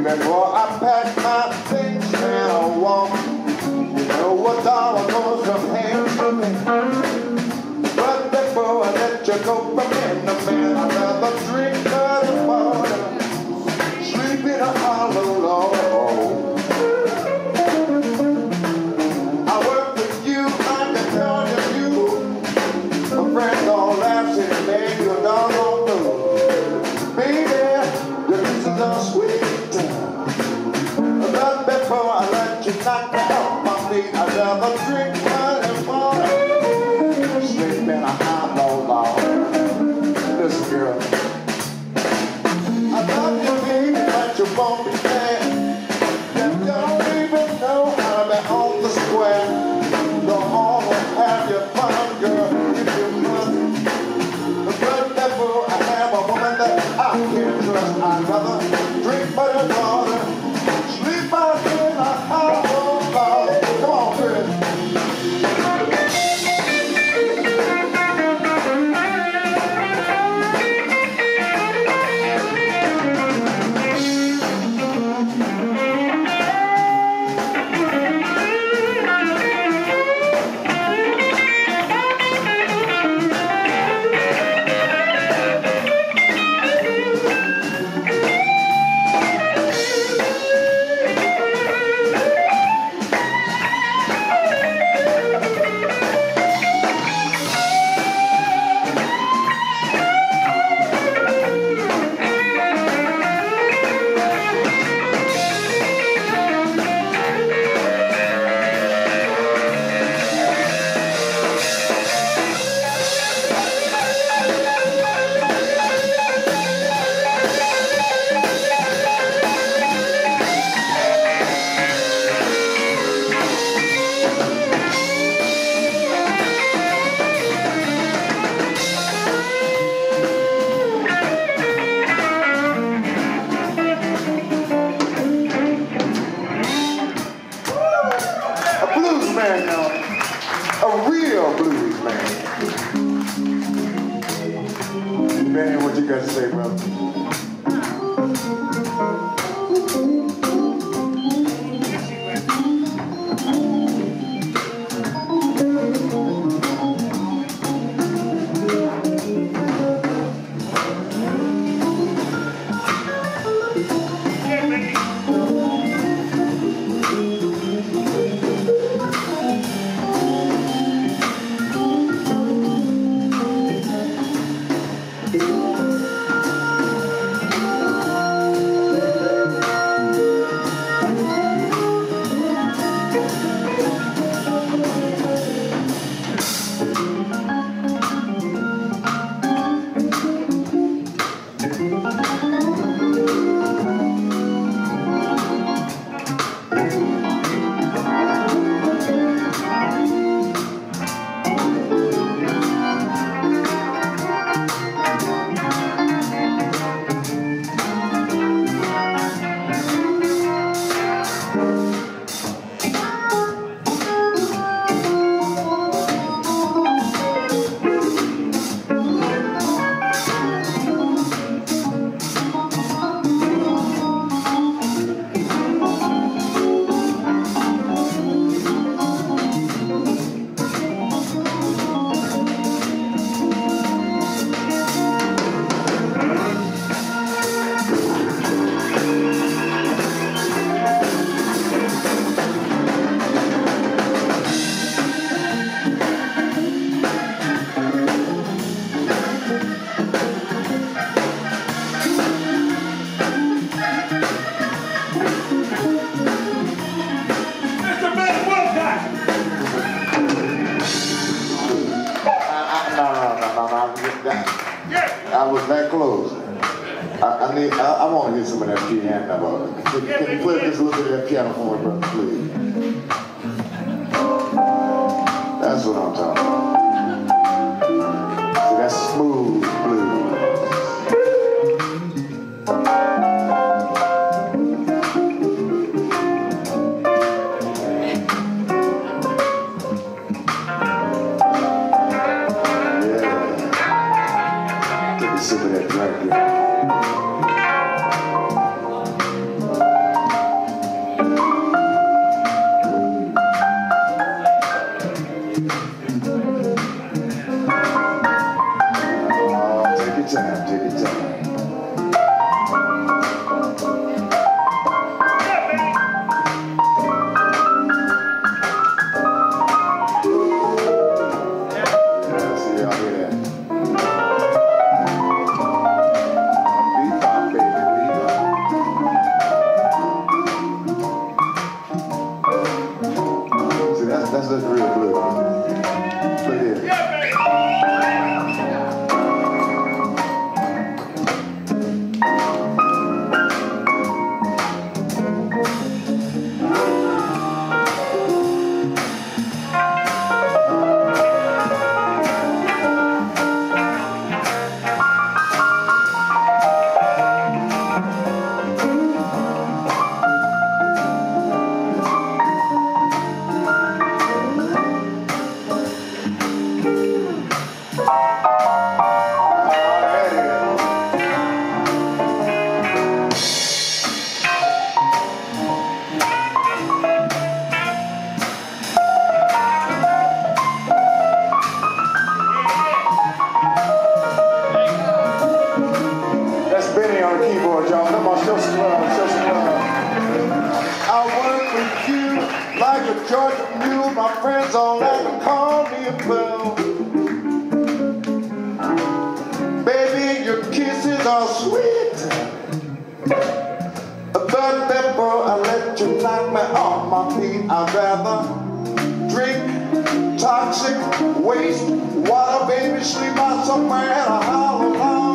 Before I pack my things and I walk, you know what dollar goes from hand to me. But before I let you go from in the man, I'd rather drink dirty water, sleep in a hollow log. I work with you, I can tell you, my friends all laughing and make you a doggone fool. Baby, this is a sweet time. But before I let you knock me off my feet, I'd rather drink dirty water, sleep in a hollow log. Listen, girl, I love you, baby, but you won't be there. You don't even know how to be on the square. Don't always have your fun, girl, if you must. But before I have a woman that I can't trust, I'd rather drink butter water, sleep out in a hollow log. Come on, Chris. A real blues man. Man, what you got to say, brother? I was that close. I want to hear some of that piano. Can you play just a little bit of that piano for me, brother, please? That's what I'm talking about. See, that's smooth blues. Some of that right here. on the keyboard, y'all. Come on, show some love, show some love. I work with you like a Georgia mule. My friends all like to call me a belle. Baby, your kisses are sweet. But before I let you knock me off my feet, I'd rather drink toxic waste water, baby, sleep out somewhere in a hollow.